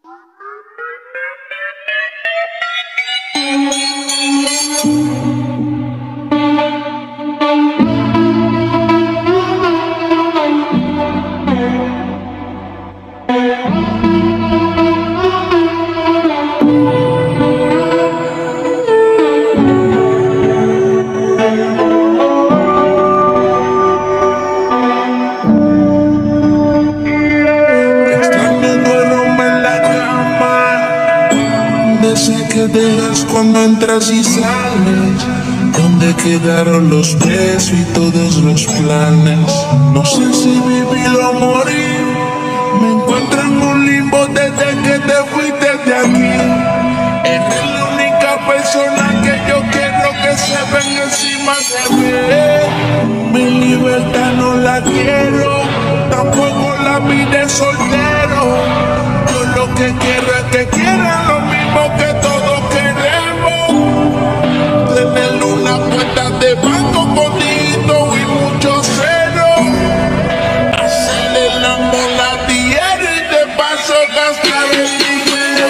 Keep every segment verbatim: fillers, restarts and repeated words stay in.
Que dejas cuando entras y sales, ¿dónde quedaron los besos y todos los planes? No sé si vivir o morir, me encuentro en un limbo desde que te fuiste de aquí. Eres la única persona que yo quiero que se ven encima de mí. Mi libertad no la quiero, tampoco la vida de soltero. Yo lo que quiero es que quieran lo mismo que todos queremos. Tener una cuenta de banco con dígito y mucho cero. Hacerle el amor a diario y de paso gastar el dinero.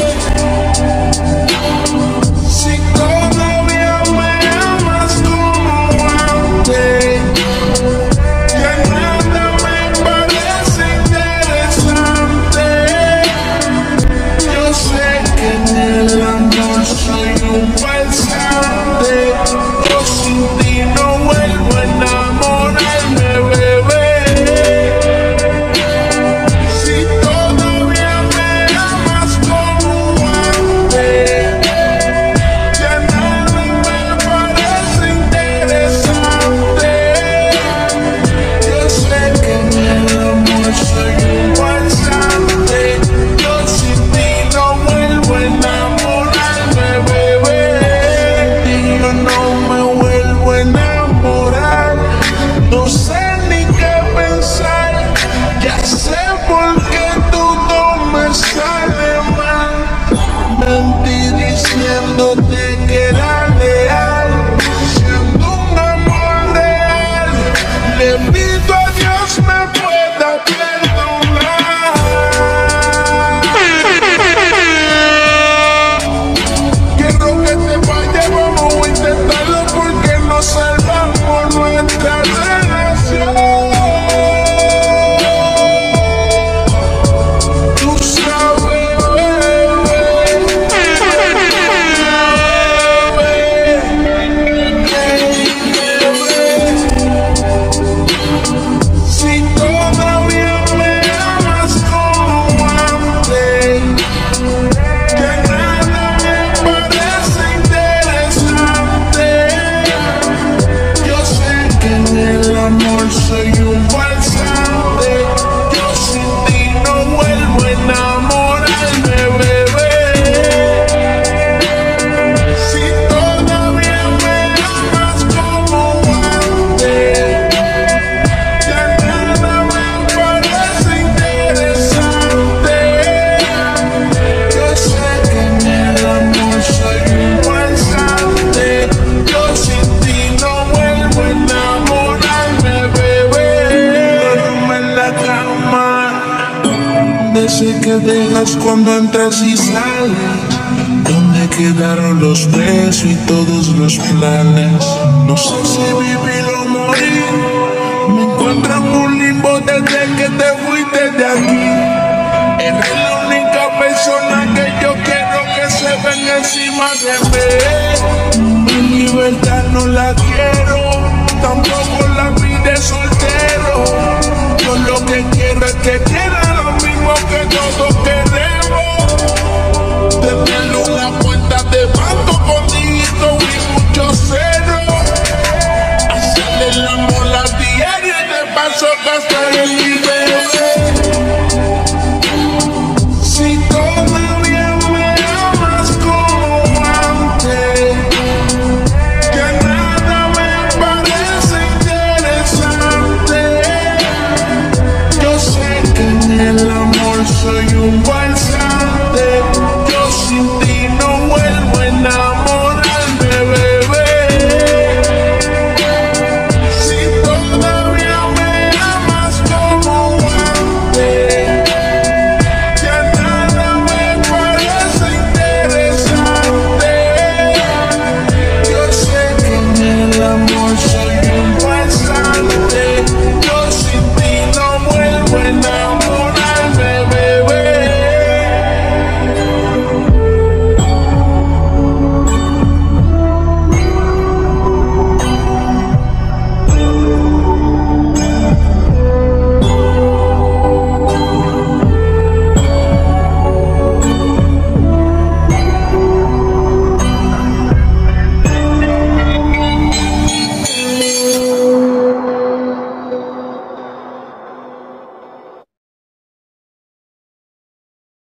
Si todavía me amas como antes, ya nada me parece interesante. Yo sé que en el amor soy un farsante. Yo sin ti no vuelvo a enamorarme, bebé. Si todavía me amas como antes, ya nada me parece interesante. Yo sé que en el amor soy un farsante. Yo sin ti no vuelvo a enamorarme, bebé. Y yo no me vuelvo a enamorar. No sé ni qué pensar. Ya sé por qué todo me sale mal. Mentí diciéndote que era leal, siendo un amor real. Le pido a Dios me pueda perdonar. Quiero que te vayas, vamos a intentarlo porque nos salvamos nuestra relación. Tú sabes, bebé, si todavía me amas como antes, que nada me parece interesante. Yo sé que en el amor soy un farsante. Yo sin ti no vuelvo a enamorarme, bebé. Si todavía me amas como antes, ya nada me parece interesante. Yo sé que en el amor soy un farsante. Yo sin ti no vuelvo a enamorarme, bebé. Duerme en la cama, de ese que dejas cuando entras y sales, ¿dónde quedaron los besos y todos los planes? No sé si vivir o morir, me encuentro en un limbo desde que te fuiste de aquí. Eres la única persona que yo quiero que se ven encima de mí. Mi libertad no la quiero, tampoco la vida de soltero. Yo lo que quiero es que quieran lo mismo que todos queremos. Tener una cuenta de banco con dígito y mucho cero. Hacerle el amor a diario y de paso gastar el dinero. Si todavía me amas como antes, ya nada me parece interesante. Yo sé que en el amor soy un